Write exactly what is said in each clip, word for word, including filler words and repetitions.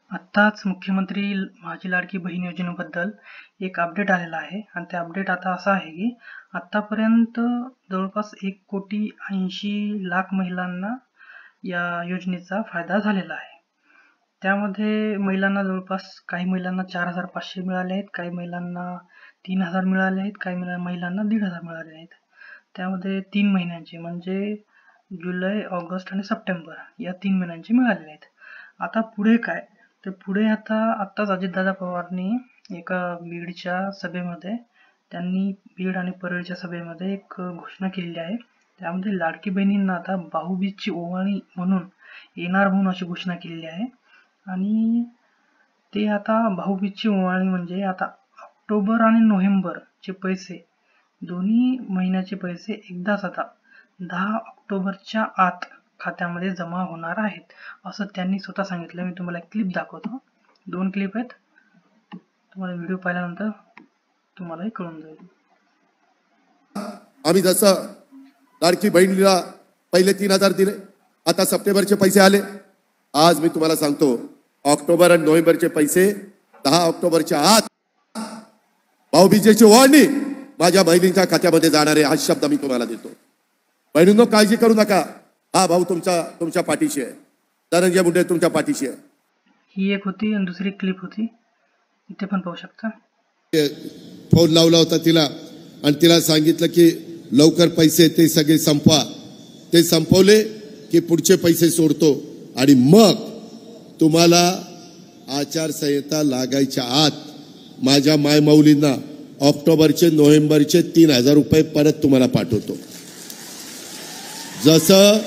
आत्ताच मुख्यमंत्री माझी लाडकी बहीण योजनेबद्दल एक अपडेट आलेला आहे आणि ते अपडेट आता असं आहे की आत्तापर्यंत जवळपास एक कोटी ऐंशी लाख महिलांना या योजनेचा फायदा झालेला आहे. त्यामध्ये महिलांना जवळपास काही महिलांना चार हजार पाचशे मिळाले आहेत, काही महिलांना तीन हजार मिळाले आहेत, काही महिलांना दीड हजार मिळाले आहेत. त्यामध्ये तीन महिन्यांचे म्हणजे जुलै, ऑगस्ट आणि सप्टेंबर या तीन महिन्यांचे मिळालेले आहेत. आता पुढे काय तर पुढे आता आत्ताच अजितदादा पवारनी एका बीडच्या सभेमध्ये त्यांनी बीड आणि परळीच्या सभेमध्ये एक घोषणा केलेली आहे. त्यामध्ये लाडकी बहिणींना आता भाऊबीजची ओवाळणी म्हणून येणार म्हणून अशी घोषणा केलेली आहे. आणि ते आता भाऊबीजची ओवाळणी म्हणजे आता ऑक्टोबर आणि नोव्हेंबरचे पैसे दोन्ही महिन्याचे पैसे एकदाच आता दहा ऑक्टोबरच्या आत खात्यामध्ये जमा होणार आहेत असं त्यांनी स्वतः सांगितलं. मी तुम्हाला एक क्लिप दाखवतो. दोन क्लिप आहेत, तुम्हाला व्हिडिओ पाहिल्यानंतर तुम्हालाही कळून जाईल. आम्ही जसं लाडकी बहिणीला पहिले तीन हजार दिले, आता सप्टेंबरचे पैसे आले. आज मी तुम्हाला सांगतो ऑक्टोबर आणि नोव्हेंबरचे पैसे दहा ऑक्टोबरच्या आत भाऊबीजेची ओवाळणी माझ्या बहिणींच्या खात्यामध्ये जाणारे हा शब्द मी तुम्हाला देतो. बहिणींनो, काळजी करू नका. हा भाऊ तुमच्या तुमच्या पाठीशी आहे. धनंजय मुंडे तुमच्या पाठीशी आहे. ही एक होती आणि दुसरी क्लिप होती, इथे पण पाहू शकता. फोन लावला होता तिला आणि तिला सांगितलं की लवकर पैसे ते सगळे संपवा. ते संपवले की पुढचे पैसे सोडतो आणि मग तुम्हाला आचारसंहिता लागायच्या आत माझ्या मायमाऊलींना ऑक्टोबरचे नोव्हेंबरचे तीन हजार रुपये परत तुम्हाला पाठवतो. जसं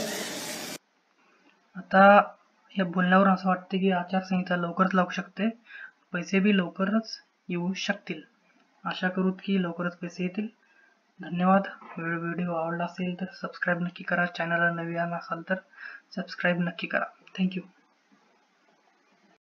आता या बोलण्यावर असं वाटते की आचारसंहिता लवकरच लागू शकते, पैसे बी लवकरच येऊ शकतील. आशा करू की लवकरच पैसे येतील. धन्यवाद. व्हिडिओ आवडला असेल तर सबस्क्राईब नक्की करा. चॅनलला नवीन असाल तर सबस्क्राईब नक्की करा. थँक्यू.